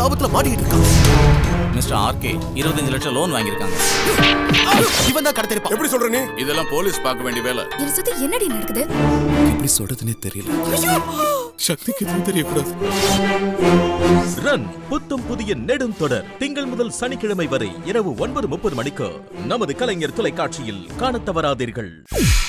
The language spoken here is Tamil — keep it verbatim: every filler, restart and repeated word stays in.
ஆபத்துல மாட்டிக்கிட்டு இருக்கான். மிஸ்டர் ஆர்கே இருபத்தஞ்சு லட்சம் லோன் வாங்கியிருக்காங்க. இவன் தான் கடத்திருப்பான். எப்படி சொல்ற நீ? இதெல்லாம் போலீஸ் பார்க்க வேண்டிய வேலை. என்ன சுத்தி என்னடி நடக்குது? எப்படி சொல்றதுன்னே தெரியல. சக்திக்கு எதுவும் தெரியக்கூடாது. ரன் புத்தம் புதிய நெடும் தொடர் திங்கள் முதல் சனிக்கிழமை வரை இரவு ஒன்பது முப்பது மணிக்கு நமது கலைஞர் தொலைக்காட்சியில் காணத் தவறாதீர்கள்.